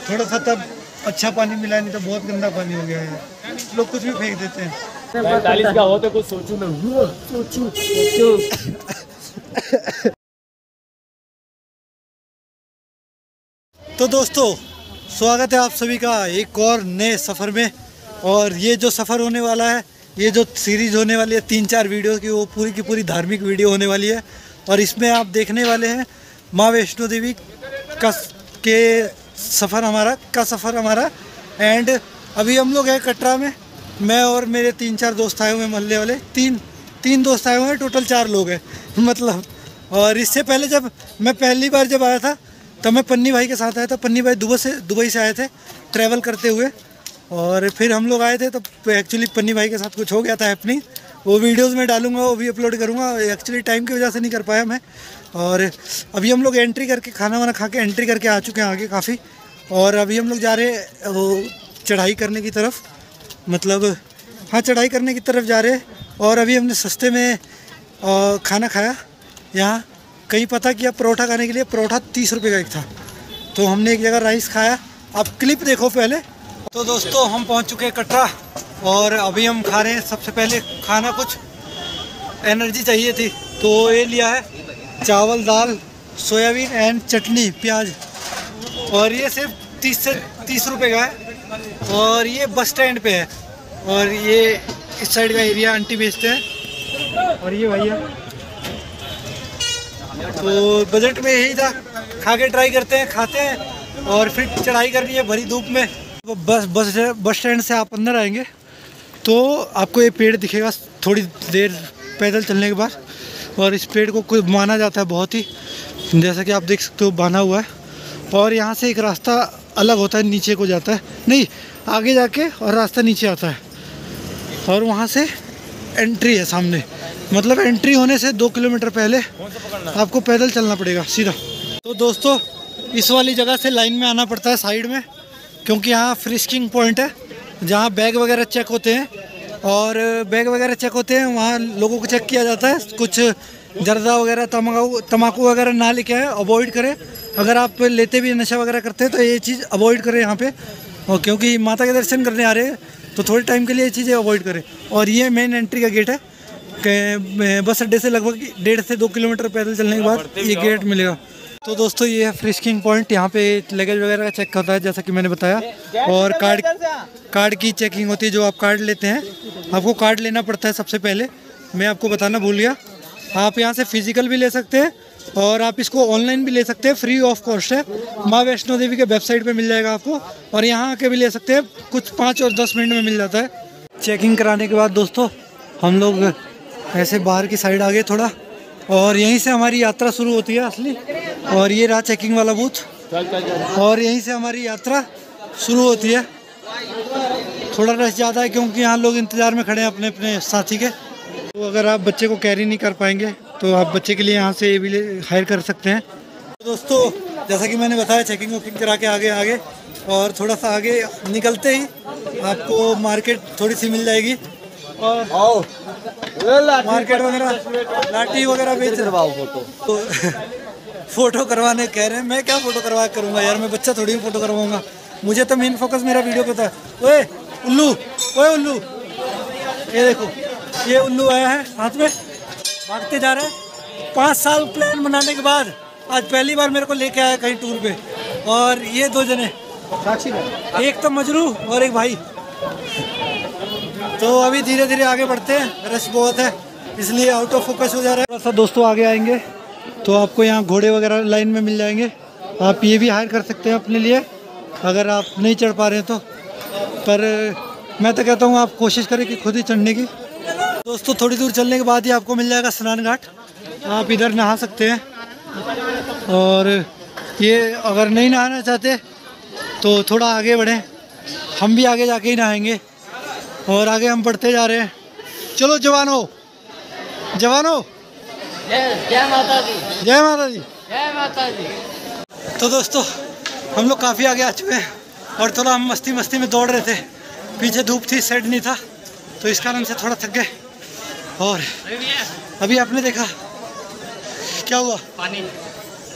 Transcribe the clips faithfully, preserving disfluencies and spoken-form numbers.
थोड़ा सा तब अच्छा पानी मिला, नहीं तो बहुत गंदा पानी हो गया है। लोग कुछ भी फेंक देते हैं। पैंतालीस का हो तो कुछ सोचू ना, सोचू सोचू। तो दोस्तों, स्वागत है आप सभी का एक और नए सफ़र में। और ये जो सफ़र होने वाला है, ये जो सीरीज़ होने वाली है तीन चार वीडियो की, वो पूरी की पूरी धार्मिक वीडियो होने वाली है। और इसमें आप देखने वाले हैं माँ वैष्णो देवी का के सफ़र हमारा का सफ़र हमारा एंड अभी हम लोग हैं कटरा में। मैं और मेरे तीन चार दोस्त आए हुए हैं, मोहल्ले वाले तीन तीन दोस्त आए हुए हैं, टोटल चार लोग हैं मतलब। और इससे पहले जब मैं पहली बार जब आया था तब मैं पन्नी भाई के साथ आया था। पन्नी भाई दुबई से दुबई से आए थे ट्रैवल करते हुए, और फिर हम लोग आए थे तो एक्चुअली पन्नी भाई के साथ कुछ हो गया था हैपनिंग। वो वीडियोस में डालूंगा, वो भी अपलोड करूंगा। एक्चुअली टाइम की वजह से नहीं कर पाया मैं। और अभी हम लोग एंट्री करके खाना वाना खा के एंट्री करके आ चुके हैं आगे काफ़ी। और अभी हम लोग जा रहे हैं वो चढ़ाई करने की तरफ, मतलब हाँ चढ़ाई करने की तरफ जा रहे हैं। और अभी हमने सस्ते में आ, खाना खाया यहाँ। कहीं पता किया परोठा खाने के लिए, परोठा तीस रुपये का एक था, तो हमने एक जगह राइस खाया। आप क्लिप देखो पहले। तो दोस्तों हम पहुँच चुके हैं कटरा और अभी हम खा रहे हैं। सबसे पहले खाना, कुछ एनर्जी चाहिए थी तो ये लिया है चावल दाल सोयाबीन एंड चटनी प्याज। और ये सिर्फ तीस से तीस रुपए का है। और ये बस स्टैंड पे है। और ये इस साइड का एरिया आंटी बेचते हैं। और ये भैया, तो बजट में यही था, खा के ट्राई करते हैं, खाते हैं और फिर चढ़ाई करनी है भरी धूप में। बस बस बस स्टैंड से आप अंदर आएंगे तो आपको ये पेड़ दिखेगा थोड़ी देर पैदल चलने के बाद। और इस पेड़ को कुछ माना जाता है बहुत ही, जैसा कि आप देख सकते हो बांधा हुआ है। और यहाँ से एक रास्ता अलग होता है, नीचे को जाता है, नहीं आगे जाके और रास्ता नीचे आता है। और वहाँ से एंट्री है सामने, मतलब एंट्री होने से दो किलोमीटर पहले आपको पैदल चलना पड़ेगा सीधा। तो दोस्तों इस वाली जगह से लाइन में आना पड़ता है साइड में, क्योंकि यहाँ फ्रिस्किंग पॉइंट है जहाँ बैग वगैरह चेक होते हैं। और बैग वगैरह चेक होते हैं, वहाँ लोगों को चेक किया जाता है। कुछ जर्दा वगैरह तम्बाकू तम्बाकू वगैरह ना लेके आए, अवॉइड करें। अगर आप लेते भी नशा वगैरह करते हैं तो ये चीज़ अवॉइड करें यहाँ पे। और क्योंकि माता के दर्शन करने आ रहे हैं तो थोड़े टाइम के लिए ये चीज़ें अवॉइड करें। और ये मेन एंट्री का गेट है कि बस अड्डे से लगभग डेढ़ से दो किलोमीटर पैदल चलने के बाद ये गेट मिलेगा। तो दोस्तों ये है फ्रिस्किंग पॉइंट। यहाँ पे लगेज वगैरह का चेक होता है जैसा कि मैंने बताया। और कार्ड कार्ड की चेकिंग होती है, जो आप कार्ड लेते हैं आपको कार्ड लेना पड़ता है सबसे पहले, मैं आपको बताना भूल गया। आप यहाँ से फिजिकल भी ले सकते हैं और आप इसको ऑनलाइन भी ले सकते हैं, फ्री ऑफ कॉस्ट है। माँ वैष्णो देवी के वेबसाइट पे मिल जाएगा आपको। और यहाँ आके भी ले सकते हैं, कुछ पाँच और दस मिनट में मिल जाता है। चेकिंग कराने के बाद दोस्तों हम लोग ऐसे बाहर की साइड आ गए थोड़ा, और यहीं से हमारी यात्रा शुरू होती है असली। और ये रहा चेकिंग वाला बूथ, और यहीं से हमारी यात्रा शुरू होती है। थोड़ा रश ज़्यादा है क्योंकि यहाँ लोग इंतज़ार में खड़े हैं अपने अपने साथी के। तो अगर आप बच्चे को कैरी नहीं कर पाएंगे तो आप बच्चे के लिए यहाँ से ये भी हायर कर सकते हैं। तो दोस्तों जैसा कि मैंने बताया, चेकिंग वोकिंग करा के आगे आगे और थोड़ा सा आगे निकलते ही आपको मार्केट थोड़ी सी मिल जाएगी। और मार्केट वगैरह लाठी वगैरह बेच फोटो तो फ़ोटो करवाने कह रहे हैं। मैं क्या फ़ोटो करवा करूँगा यार, मैं बच्चा थोड़ी फ़ोटो करवाऊँगा। मुझे तो मेन फोकस मेरा वीडियो पे था। ओए उल्लू, ओए उल्लू, ये देखो ये उल्लू आया है हाथ में, भागते जा रहे हैं। पाँच साल प्लान बनाने के बाद आज पहली बार मेरे को लेके आया कहीं टूर पे। और ये दो जने, एक तो मजरू और एक भाई। तो अभी धीरे धीरे आगे बढ़ते हैं, रश बहुत है इसलिए आउट ऑफ फोकस हो जा रहा है। थोड़ा सा दोस्तों आगे आएंगे तो आपको यहाँ घोड़े वगैरह लाइन में मिल जाएंगे। आप ये भी हायर कर सकते हैं अपने लिए अगर आप नहीं चढ़ पा रहे हैं तो। पर मैं तो कहता हूँ आप कोशिश करें कि खुद ही चढ़ने की। दोस्तों थोड़ी दूर चलने के बाद ही आपको मिल जाएगा स्नान घाट, आप इधर नहा सकते हैं। और ये अगर नहीं नहाना चाहते तो थोड़ा आगे बढ़ें, हम भी आगे जाके ही नहाएंगे। और आगे हम बढ़ते जा रहे हैं। चलो जवानों जवानों, जय माता दी, जय माता दी, जय माता दी। तो दोस्तों हम लोग काफ़ी आगे आ चुके हैं और थोड़ा हम मस्ती मस्ती में दौड़ रहे थे। पीछे धूप थी, सेट नहीं था, तो इस कारण से थोड़ा थक गए। और अभी आपने देखा क्या हुआ, पानी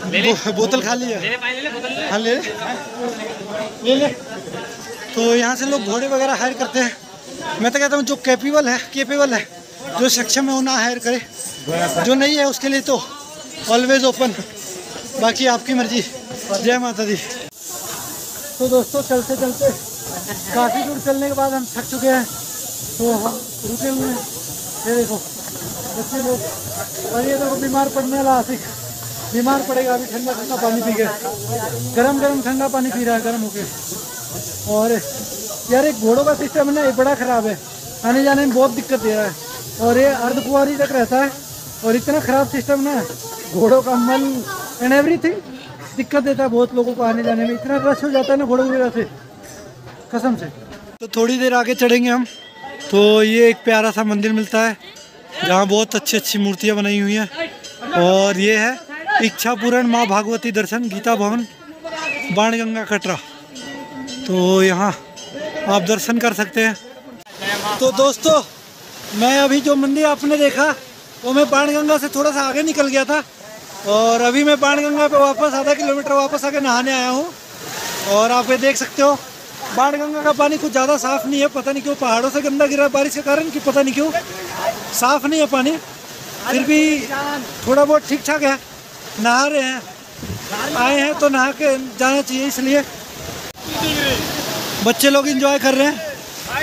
बो, बोतल खाली है, हाँ ले ले ले। तो यहाँ से लोग घोड़े वगैरह हायर करते हैं। मैं तो कहता हूँ जो कैपेबल है केपेबल है जो सक्षम है वो ना हायर करे, जो नहीं है उसके लिए तो ऑलवेज ओपन, बाकी आपकी मर्जी। जय माता दी। तो दोस्तों चलते चलते काफ़ी दूर चलने के बाद हम थक चुके हैं, तो हम रुके हुए हैं। ये देखो बच्चे लोग, और ये देखो बीमार पड़ने वाला आशिक बीमार पड़ेगा अभी ठंडा ठंडा पानी पी के, गरम गरम ठंडा पानी पी रहा है गर्म होके। और यार एक घोड़ों का सिस्टम है ना, ये बड़ा ख़राब है, आने जाने में बहुत दिक्कत दे रहा है। और ये अर्धकुंवारी तक रहता है और इतना ख़राब सिस्टम ना, घोड़ों का मन एंड एवरीथिंग दिक्कत देता है बहुत लोगों को आने जाने में। इतना रश हो जाता है ना घोड़ों की वजह से, कसम से। तो थोड़ी देर आगे चढ़ेंगे हम, तो ये एक प्यारा सा मंदिर मिलता है जहाँ बहुत अच्छी अच्छी मूर्तियाँ बनाई हुई हैं। और ये है इच्छा पूर्ण माँ भागवती दर्शन गीता भवन बाणगंगा कटरा। तो यहाँ आप दर्शन कर सकते हैं। तो दोस्तों मैं अभी जो मंदिर आपने देखा वो मैं बाणगंगा से थोड़ा सा आगे निकल गया था, और अभी मैं बाणगंगा पे वापस आधा किलोमीटर वापस आके नहाने आया हूँ। और आप ये देख सकते हो बाणगंगा का पानी कुछ ज़्यादा साफ़ नहीं है, पता नहीं क्यों पहाड़ों से गंदा गिरा बारिश के कारण कि पता नहीं क्यों साफ़ नहीं है पानी, फिर भी थोड़ा बहुत ठीक ठाक है। नहा रहे हैं, आए हैं तो नहा के जाना चाहिए, इसलिए बच्चे लोग एंजॉय कर रहे हैं।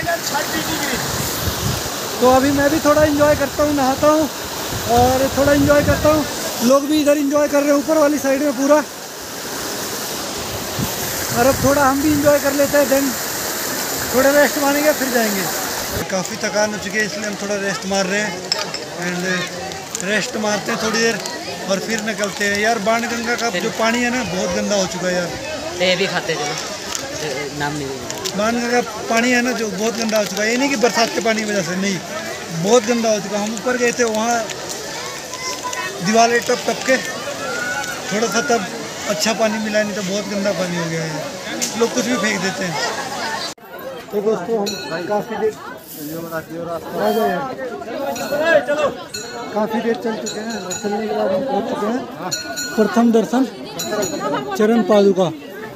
तो अभी मैं भी थोड़ा एंजॉय करता हूँ, नहाता हूँ और थोड़ा एंजॉय करता हूँ। लोग भी इधर एंजॉय कर रहे हैं ऊपर वाली साइड में पूरा, और अब थोड़ा हम भी एंजॉय कर लेते हैं, देन थोड़ा रेस्ट मारेंगे फिर जाएंगे। काफ़ी थकान हो चुकी है इसलिए हम थोड़ा रेस्ट मार रहे हैं, एंड रेस्ट मारते हैं थोड़ी देर और फिर निकलते हैं। यार बाणगंगा का जो पानी है ना बहुत गंदा हो चुका है यार। ये भी खाते चलो नाम नहीं, बाणगंगा का पानी है ना जो बहुत गंदा हो चुका है। ये नहीं कि बरसात के पानी की वजह से, नहीं, बहुत गंदा हो चुका। हम ऊपर गए थे, वहाँ दीवारें टप टप के थोड़ा सा तब अच्छा पानी मिला, नहीं तो बहुत गंदा पानी हो गया है, लोग कुछ भी फेंक देते हैं। तो दोस्तों हम काफ़ी देर काफ़ी देर चल चुके हैं और चलने के बाद हम पहुँच चुके हैं प्रथम दर्शन चरण पादुका।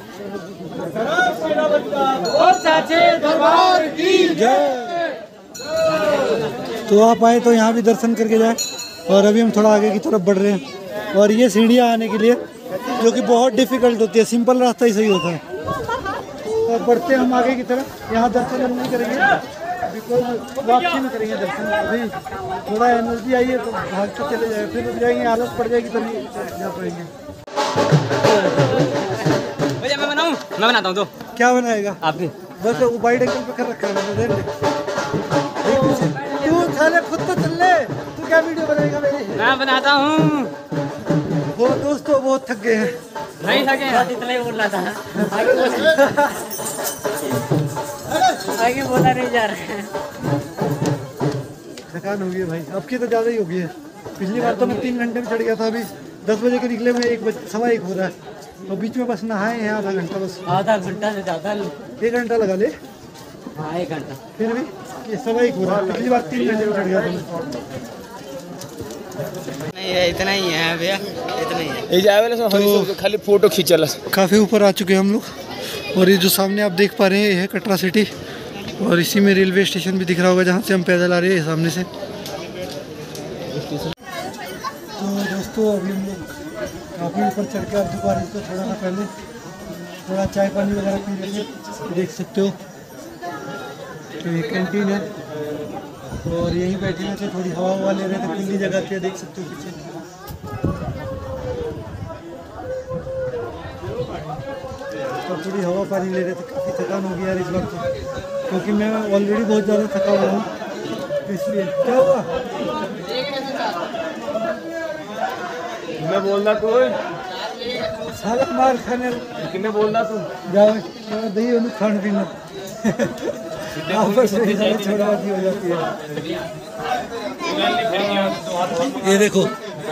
तो आप आए तो यहाँ भी दर्शन करके जाए। और अभी हम थोड़ा आगे की तरफ बढ़ रहे हैं, और ये सीढ़ियाँ आने के लिए जो कि बहुत डिफ़िकल्ट होती है, सिंपल रास्ता ही सही होता है। और बढ़ते हम आगे की तरफ, यहाँ दर्शन नहीं करेंगे बिकॉज वापसी में करेंगे दर्शन। अभी थोड़ा एनर्जी आई है तो भागते चले जाए, फिर रुक जाएंगे, आलस पड़ जाएगी तो नहीं जा पाएंगे। मैं बनाऊं? मैं बनाता हूँ। तो क्या बनाएगा आपने? बस वो वाइड एंगल पे कर रखा है मैंने। तू साले खुद तो चल ले, तू क्या वीडियो बनाएगा मेरी? मैं बनाता हूँ। वो दोस्तों बहुत थक गए हैं। नहीं थके, इतना ही बोल रहा था, आगे बोला आगे बोला नहीं जा रहा है। थकान हो गई है भाई, अब की तो ज़्यादा ही हो गई है। पिछली बार तो मैं तीन घंटे में चढ़ गया था, अभी दस बजे के निकले में एक बजे सवा एक हो रहा है, और बीच में बस नहाए हैं आधा घंटा, बस आधा घंटा से ज़्यादा, एक घंटा लगा ले। हाँ एक घंटा, फिर भी ये सवा एक हो रहा है। पिछली बार तीन घंटे में चढ़ गया था। नहीं है, इतना ही है भैया, इतना ही है। तो खाली फोटो खींचला। काफ़ी ऊपर आ चुके हैं हम लोग, और ये जो सामने आप देख पा रहे हैं ये है कटरा सिटी, और इसी में रेलवे स्टेशन भी दिख रहा होगा जहाँ से हम पैदल आ रहे हैं सामने से। तो दोस्तों अभी हम लोग काफ़ी ऊपर चढ़ के, अब दोबारा इसको थोड़ा सा पहले थोड़ा चाय पानी वगैरह पी रहे थे, देख सकते हो। तो ये कैंटीन है और यहीं बैठे हुए थे, थोड़ी हवा हवा ले रहे थे, खुली जगह थी, देख सकते हो पीछे। तो थोड़ी हवा पानी ले रहे थे। काफ़ी थकान हो गई यार इस बार तो, क्योंकि मैं ऑलरेडी बहुत ज़्यादा थका हुआ हूँ, इसलिए। क्या हुआ? मैं बोल रहा तू साला मार खाने किन्ने बोल रहा तू जाओ दही उन्हें खान पीना आपस में छोड़ा हो जाती है। ये देखो,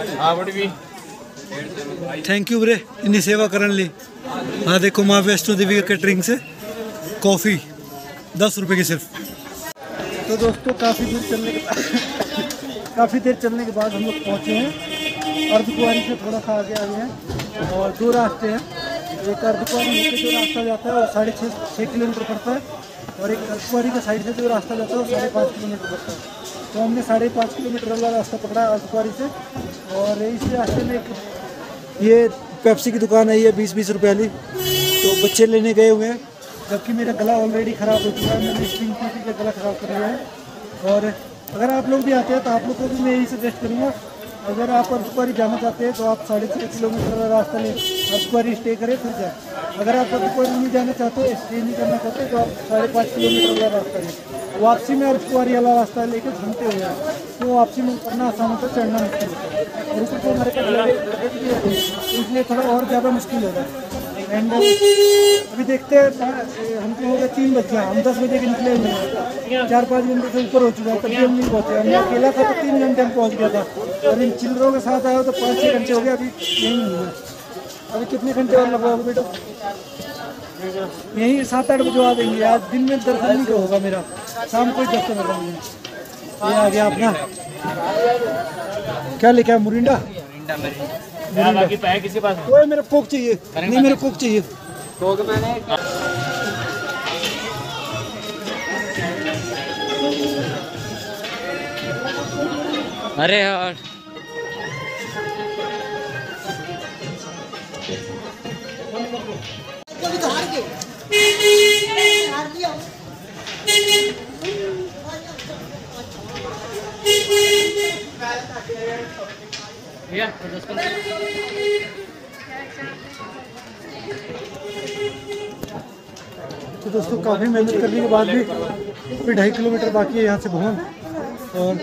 थैंक यू ब्रे इन्नी सेवा करने ली। हाँ देखो, माँ वैष्णो देवी के कैटरिंग से कॉफ़ी दस रुपये की सिर्फ। तो दोस्तों काफ़ी दूर चलने के बाद काफ़ी देर चलने के बाद हम लोग पहुँचे हैं अर्धकुंवारी से थोड़ा सा आगे आ गए हैं। और दो रास्ते हैं, एक अर्धकुआरी होकर जो रास्ता जाता है वो साढ़े छः छः किलोमीटर पड़ता है, और एक अर्धकुआरी के साइड से जो रास्ता जाता है वो साढ़े पाँच किलोमीटर पड़ता है। तो हमने साढ़े पाँच किलोमीटर वाला रास्ता पकड़ा अर्धकुआरी से, और इस रास्ते में एक ये पेप्सी की दुकान है, ये बीस बीस रुपये वाली, तो बच्चे लेने गए हुए हैं, जबकि मेरा गला ऑलरेडी ख़राब हो चुका है, मैंने स्टिंग पी के गला ख़राब कर लिया है। और अगर आप लोग भी आते हैं तो आप लोग को भी मैं यही सजेस्ट करूँगा, अगर आप अर्धकुआरी जाना चाहते हैं तो आप साढ़े छः किलोमीटर का रास्ता लें, अर्धकुआरी स्टे करें फिर जाए। अगर आप अर्धकुआरी नहीं जाना चाहते, स्टे नहीं करना चाहते, तो आप साढ़े पाँच किलोमीटर का रास्ता लें। वापसी में अर्धकुआरी वाला रास्ता लेकर घूमते हुए आए, तो वापसी में उतरना आसान होता है, चढ़ना मुश्किल होता है, और ऊपर तो हमारे पास लगेज भी है, इसलिए थोड़ा और ज़्यादा मुश्किल होगा। एंड अभी देखते हैं, हमको हो गया तीन बजे, हम दस बजे के निकले हुए, चार पाँच घंटे से ऊपर हो चुका है, तभी हम नहीं पहुँचे। मैं अकेला था तो तीन घंटे में पहुँच गया था, और इन चिल्लरों के साथ आया तो पाँच छः घंटे हो गए, अभी यहीं हुए। अभी कितने घंटे और लगवाओगे बेटा? यहीं सात आठ बजे आ देंगे। आज दिन में दर्शन नहीं होगा मेरा, शाम को ही दर्शन होगा मुझे। ये आ गया अपना, क्या लेके आया? मुरिंडा। बाकी पैसे किसके पास? कोई मेरे कोक चाहिए नहीं, मेरे कोक चाहिए। कोक मैंने अरे यार तो दोस्तों काफ़ी मेहनत करने के बाद भी फिर ढाई किलोमीटर बाकी है यहाँ से भवन, और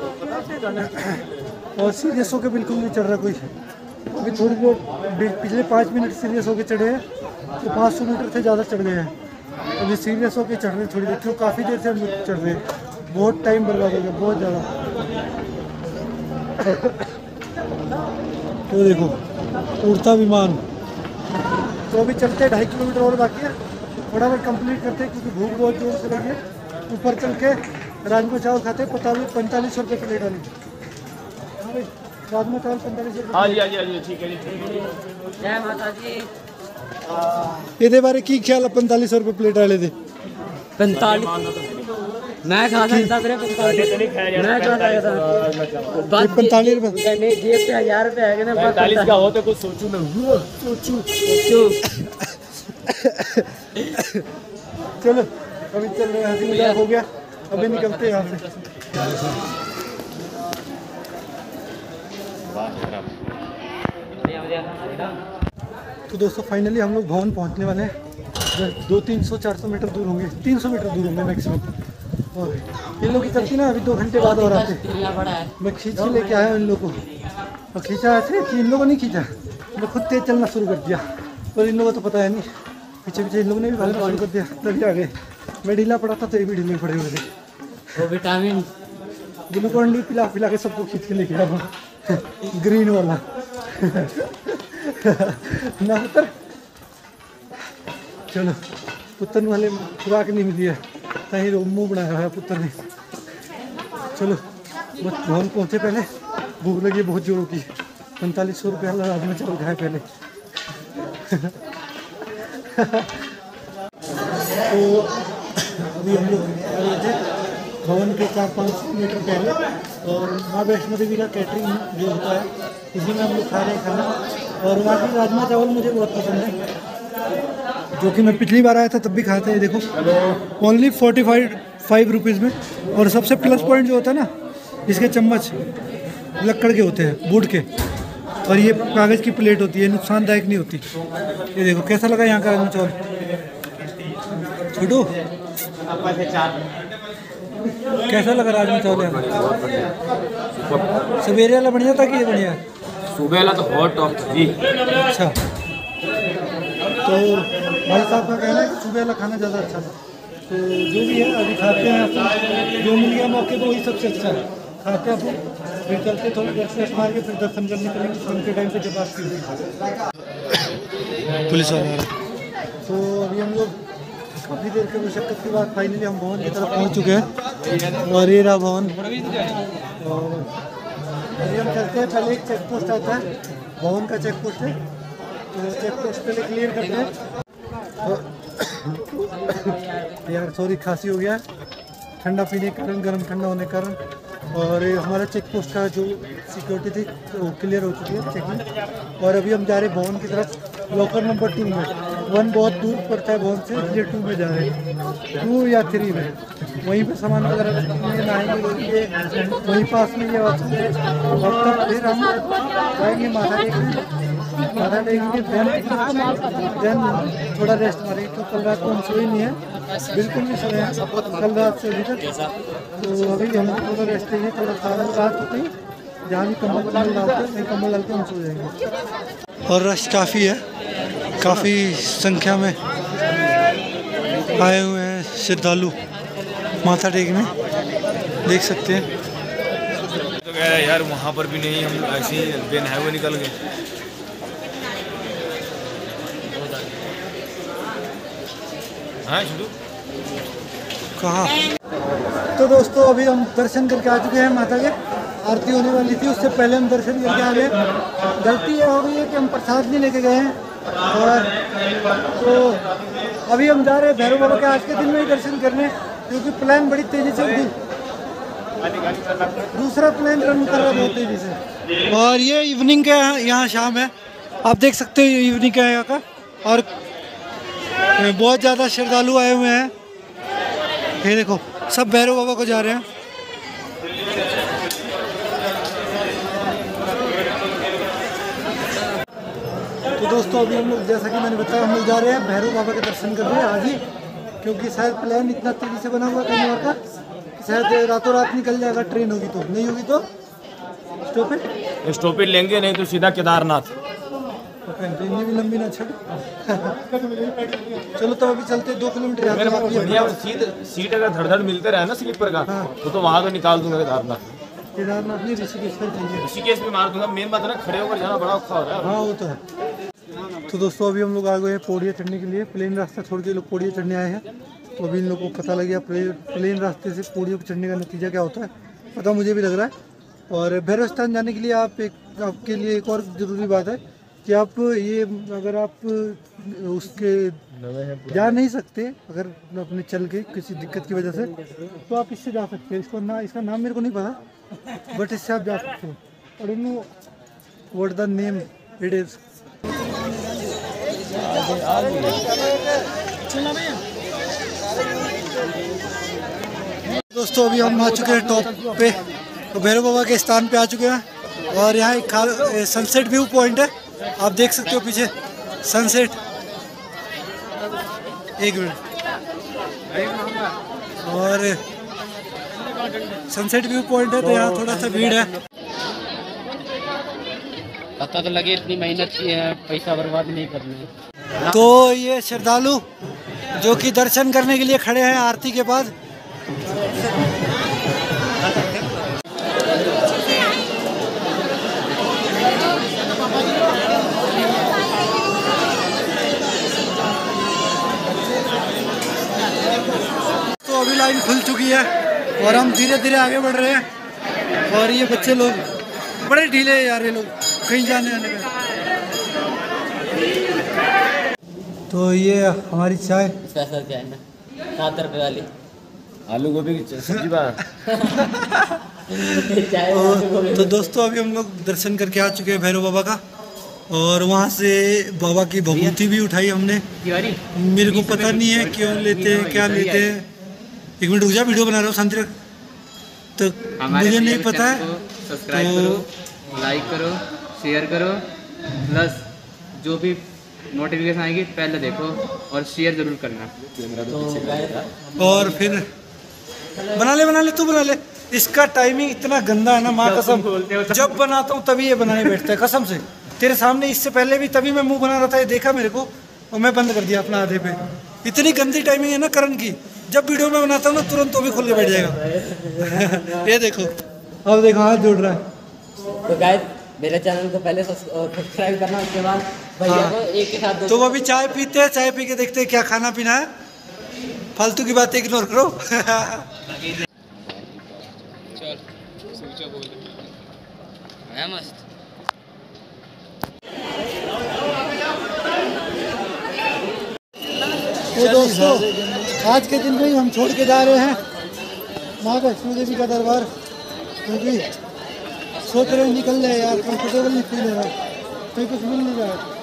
और सीरियस होकर बिल्कुल नहीं चढ़ रहा कोई। अभी थोड़ी बहुत पिछले पाँच मिनट सीरियस होकर चढ़े हैं, तो पाँच सौ मीटर से ज़्यादा चढ़ गए हैं। अभी सीरियस होकर चढ़ रहे थोड़ी देर, क्यों काफ़ी देर से हम चढ़ रहे हैं, बहुत टाइम बर्बाद हो गया, बहुत ज़्यादा। तो देखो उड़ता विमान। तो अभी चलते हैं, ढाई किलोमीटर और बाकी है, फटाफट कंप्लीट करते हैं क्योंकि भूख बहुत जोर से लगी है। ऊपर चल के राजमा चावल खाते हैं, पैंतालीस पैंतालीस रुपये प्लेट वाली। हाँ भाई, राजमा चावल पैंतालीस रुपये। हाँ जी हाँ जी हाँ जी, ठीक है जी, ठीक है। जय माता दी। ये बारे की ख्याल है पैंतालीस रुपये प्लेट वाले थे? पैंतालीस मैं खा सकता था, पैंतालीस मैं खा सकता था, पैंतालीस रुपये नहीं जेब पे हजार रुपये है ना, पैंतालीस का हो तो कुछ सोचूं मैं, सोचूं सोचो। चलो अभी चल रहे हैं, हंसी मजाक हो गया, अभी निकलते हैं यहाँ से। तो दोस्तों फाइनली हम लोग भवन पहुँचने वाले हैं। दो तीन सौ चार सौ मीटर दूर होंगे, तीन सौ मीटर दूर होंगे मैक्सिमम। और इन लोग की चलती ना अभी दो घंटे बाद और आते। मैं खींच के लेके आया इन लोगों को, और खींचा ऐसे कि इन लोगों ने खींचा, मैं खुद तेज चलना शुरू कर दिया, पर इन लोगों को तो पता है नहीं, पीछे पीछे इन लोगों ने भी भागना शुरू कर दिया, तभी आ गए। मैं ढीला पड़ा था तो ये भी ढीले पड़े हुए थे। वो विटामिन ग्लूकोन डी पिला पिला के सबको खींच के लेके आया ग्रीन वाला ना पुत्र। चलो पुत्र वाले खुराक नहीं मिली है, कहीं मुँह बनाया हुआ है पुत्र ने। चलो बस भवन पहुँचे, पहले भूख लगी बहुत जोरों की। पैंतालीस सौ रुपये वाला राजमा चावल खाए पहले। तो अभी हम लोग आए थे भवन के चार पाँच मीटर पहले, और माँ वैष्णो देवी का कैटरिंग जो होता है इसी में हम लोग खा रहे हैं खाना। और बाकी राजमा चावल मुझे बहुत पसंद है, जो कि मैं पिछली बार आया था तब भी खाया था। ये देखो only forty five five rupees में। और सबसे प्लस पॉइंट जो होता है ना, इसके चम्मच लक्कड़ के होते हैं, वुड के, और ये कागज़ की प्लेट होती है, नुकसानदायक नहीं होती। ये देखो कैसा लगा यहाँ का राजमा चावल छोटू, कैसा लगा राजमा चावल यहाँ? सवेरे वाला बढ़िया था कि ये बढ़िया? सुबह वाला तो बहुत टॉप जी। अच्छा, तो भाई साहब का कहना है कि सुबह वाला खाना ज़्यादा अच्छा था। तो जो भी है अभी खाते हैं, आपको जो मिल गया मौके पर वही सबसे अच्छा है। खाते हैं आपको, फिर चलते थोड़ी देर से मार के फिर दर्शन करने के लिए शाम के टाइम पे जब आपकी पुलिस वाला। तो अभी हम लोग काफ़ी देर के मशक्क़त के बाद फाइनली हम भवन की तरफ पहुंच चुके हैं, और ये रहा भवन। और अभी हम चलते हैं, पहले एक चेक पोस्ट आता है, भवन का चेक पोस्ट है, तो चेक पोस्ट पहले क्लियर करते हैं। यार सॉरी खांसी हो गया, ठंडा पीने के कारण, गर्म ठंडा होने के कारण। और हमारा चेक पोस्ट का जो सिक्योरिटी थी वो क्लियर हो चुकी है चेकिंग। और अभी हम जा रहे हैं भवन की तरफ, लॉकर नंबर टू में। वन बहुत दूर पड़ता है भवन से, इसलिए टू में जा रहे हैं, टू या थ्री में। वहीं पे सामान वगैरह रखेंगे, नहाएंगे, वहीं पास में ये वॉशरूम है। और तब फिर हम जाएंगे माथा टेकने, माथा टेकेंगे देन थोड़ा रेस्ट मारेंगे। तो कल रात को हम सोए नहीं है, बिल्कुल नहीं सोए हैं कल रात से अभी तक। तो अभी हम थोड़ा रेस्ट लेंगे, थोड़ा सारा रात होते ही जहाँ भी कम्बल कम्बल डालते हैं वहीं कम्बल डाल के हम सो जाएंगे। और रश काफ़ी है, काफ़ी संख्या में आए हुए हैं श्रद्धालु माथा टेकने, देख सकते हैं। तो कह रहे यार वहाँ पर भी नहीं, हम ऐसे ही बेन है वो निकल गए। हाँ शुरू कहाँ? तो दोस्तों अभी हम दर्शन करके आ चुके हैं माता के। आरती होने वाली थी, उससे पहले हम दर्शन करके आ गए। गलती ये हो गई है कि हम प्रसाद नहीं लेके गए हैं। और तो अभी हम जा रहे हैं भैरव बाबा के आज के दिन में ही दर्शन करने, क्योंकि प्लान बड़ी तेज़ी से दूसरा प्लान रन कर रहा है बहुत तेज़ी से। और ये इवनिंग का यहाँ शाम है, आप देख सकते हो इवनिंग का यहाँ का। और बहुत ज़्यादा श्रद्धालु आए हुए हैं, ये देखो सब भैरव बाबा को जा रहे हैं। तो दोस्तों अभी हम लोग, जैसा कि मैंने बताया, हम लोग जा रहे हैं भैरव बाबा के दर्शन करने आज ही, क्योंकि शायद प्लान इतना तेज़ी से बना हुआ कहीं और का, शायद रातों रात निकल जाएगा। ट्रेन होगी तो, नहीं होगी तो स्टॉपेज स्टॉपेज लेंगे, नहीं तो सीधा केदारनाथ। ट्रेन भी लंबी ना छड़। चलो तो अभी चलते दो किलोमीटर। बढ़िया सीट सीट अगर धड़ धड़ मिलते रहे ना स्लीपर का, तो तो वहाँ तो निकाल दूंगा केदारनाथ। केदारनाथ नहीं, ऋषिकेश पर चाहिए। ऋषिकेश में मार दूंगा, मेन बात है ना खड़े होकर जाना बड़ा औखा हो रहा है। हाँ वो तो है। तो दोस्तों अभी हम लोग आ गए हैं पौड़िया चढ़ने के लिए। प्लेन रास्ता छोड़ के लोग पौड़िया चढ़ने आए हैं। तो अभी इन लोगों को पता लग गया प्लेन रास्ते से पौड़िया पर चढ़ने का नतीजा क्या होता है, पता मुझे भी लग रहा है। और भैरव स्थान जाने के लिए आप एक आपके लिए एक और ज़रूरी बात है कि आप ये, अगर आप उसके जा नहीं सकते, अगर अपने चल के किसी दिक्कत की वजह से, तो आप इससे जा सकते हैं। इसको ना, इसका नाम मेरे को नहीं पता, बट इससे आप जा सकते हैं। और know what the name it is. दोस्तों अभी हम आ चुके हैं टॉप पे, तो भैरव बाबा के स्थान पे आ चुके हैं। और यहाँ एक सनसेट व्यू पॉइंट है, आप देख सकते हो पीछे सनसेट। एक मिनट। और सनसेट व्यू पॉइंट है, तो यहाँ थोड़ा सा भीड़ है। पता तो लगे इतनी मेहनत की है, पैसा बर्बाद नहीं करना। तो ये श्रद्धालु जो कि दर्शन करने के लिए खड़े हैं आरती के बाद, तो अभी लाइन खुल चुकी है और हम धीरे धीरे आगे बढ़ रहे हैं। और ये बच्चे लोग बड़े ढीले हैं यार, ये लोग कहीं जाने आने में। तो ये हमारी चाय, स्पेशल चाय ना, सात रुपए वाली आलू गोभी की सब्जी बना। तो, तो दोस्तों अभी हम लोग दर्शन करके आ चुके हैं भैरव बाबा का। और वहाँ से बाबा की भभूति भी उठाई हमने। मेरे को पता नहीं है क्यों लेते हैं, क्या लेते हैं। एक मिनट रुक जा, वीडियो बना रहा हूँ, शांति रख। तो मुझे नहीं पता है। सब्सक्राइब करो, लाइक करो, शेयर करो, प्लस जो भी नोटिफिकेशन आएगी पहले देखो और शेयर जरूर करना। तो और फिर बना ले बना ले तू बना ले। इसका टाइमिंग इतना गंदा है ना, माँ कसम, जब बनाता हूँ तभी ये बनाने बैठता है कसम से। तेरे सामने इससे पहले भी तभी मैं मुंह बना रहा था, ये देखा मेरे को और मैं बंद कर दिया अपना आधे पे। इतनी गंदी टाइमिंग है ना करण की, जब वीडियो में बनाता हूँ ना तुरंत तो भी खोल के बैठ जाएगा। ये देखो, अब देखो हाथ जोड़ रहा है। तो गाइस मेरे चैनल को पहले सब्सक्राइब करना, उसके बाद भैया को एक के साथ। तो अभी चाय पीते हैं, चाय पी के देखते हैं क्या खाना पीना है। फालतू की बातें इग्नोर करो। मस्त। तो दोस्तों आज के दिन में ही हम छोड़ के जा रहे हैं माँ वैष्णो देवी का दरबार, क्योंकि सोच रहे हैं निकल जाए यार, कंफर्टेबल नहीं फील हो रहा, कहीं कुछ मिल नहीं रहा है।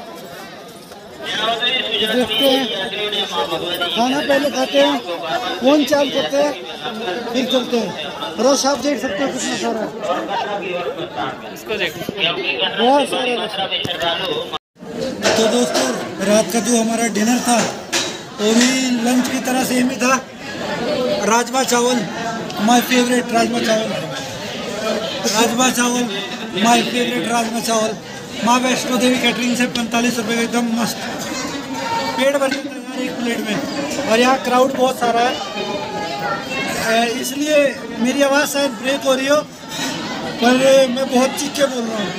देखते हैं, खाना पहले खाते हैं, फोन चार्ज करते हैं, फिर चलते हैं। रश आप देख सकते हो कितना सारा है, इसको देखो बहुत सारा रश। तो दोस्तों रात का जो हमारा डिनर था वो भी लंच की तरह सेम ही था, राजमा चावल, माय फेवरेट राजमा चावल, राजमा चावल माय फेवरेट राजमा चावल माँ वैष्णो देवी कैटरिंग से पैंतालीस रुपये का एकदम मस्त, पेट भर जाता है यार एक प्लेट में। और यहाँ क्राउड बहुत सारा है, इसलिए मेरी आवाज़ शायद ब्रेक हो रही हो, पर मैं बहुत चीख के बोल रहा हूँ।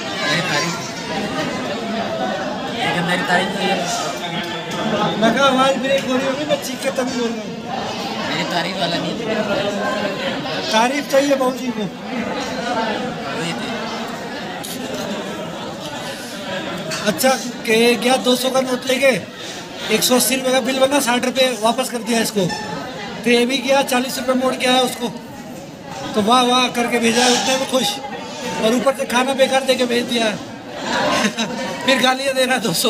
मैं कहा आवाज़ ब्रेक हो रही होगी, मैं चीख के तभी बोल रहा हूँ। मेरी तारीफ वाला नहीं, तारीफ चाहिए बहू जी को। अच्छा के गया दो सौ का नोट लेके, एक सौ अस्सी रुपये का बिल बना, साठ रुपये वापस कर दिया इसको। तो ये भी गया चालीस रुपये मोड़ के आया उसको, तो वाह वाह करके भेजा है, उतने में खुश, और ऊपर से खाना बेकार दे के भेज दिया है। फिर गालियाँ दे रहा दो सौ।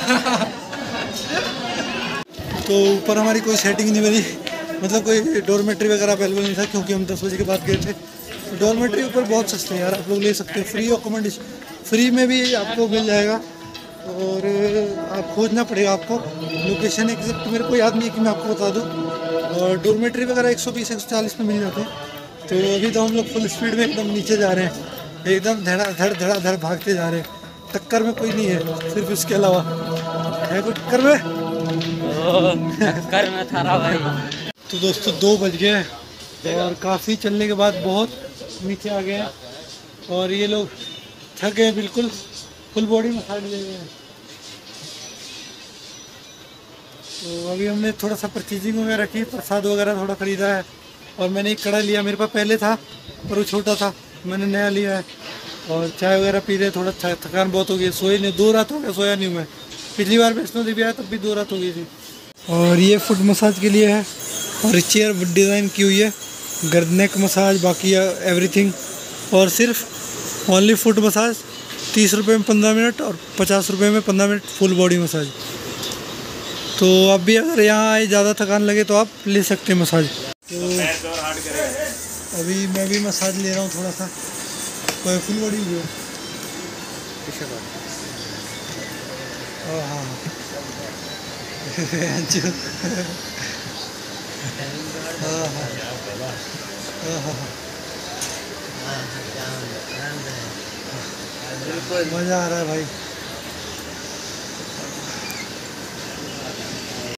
तो ऊपर हमारी कोई सेटिंग नहीं बनी, मतलब कोई डॉर्मेट्री वगैरह अवेलेबल नहीं था, क्योंकि हम दस बजे के बाद गए थे। डॉर्मेट्री ऊपर बहुत सस्ते हैं यार, आप लोग ले सकते हैं, फ्री अकोमोडेशन फ्री में भी आपको मिल जाएगा, और आप खोजना पड़ेगा आपको लोकेशन एग्जैक्ट, मेरे को याद नहीं है कि मैं आपको बता दूं। और डॉर्मेट्री वगैरह एक सौ बीस एक सौ चालीस में मिल जाते हैं। तो अभी तो हम लोग फुल स्पीड में एकदम नीचे जा रहे हैं, एकदम धड़ा धड़ धड़ा धड़ भागते जा रहे हैं, टक्कर में कोई नहीं है सिर्फ इसके अलावा, है कोई टक्कर में? टक्कर में था भाई। तो दोस्तों दो बज गए और काफ़ी चलने के बाद बहुत नीचे आ गए हैं, और ये लोग थक गए बिल्कुल, फुल बॉडी मसाज ले गए हैं। तो अभी हमने थोड़ा सा परचेजिंग वगैरह की, प्रसाद वगैरह थोड़ा ख़रीदा है, और मैंने एक कड़ा लिया, मेरे पास पहले था पर वो छोटा था, मैंने नया लिया है। और चाय वगैरह पी रहे, थोड़ा थकान बहुत हो गई, सोए नहीं, दो रात हो गया सोया नहीं मैं, पिछली बार वैष्णो देवी आया तब भी दो रात हो गई थी। और ये फुट मसाज के लिए है, और चेयर डिज़ाइन की हुई है, गर्द नेक मसाज, बाकी एवरीथिंग, और सिर्फ ओनली फुट मसाज तीस रुपये में पंद्रह मिनट और पचास रुपये में पंद्रह मिनट फुल बॉडी मसाज। तो अब भी अगर यहाँ आए ज़्यादा थकान लगे तो आप ले सकते हैं मसाज। तो अभी मैं भी मसाज ले रहा हूँ थोड़ा सा, कोई फुल बॉडी भी हाँ मज़ा आ रहा है भाई।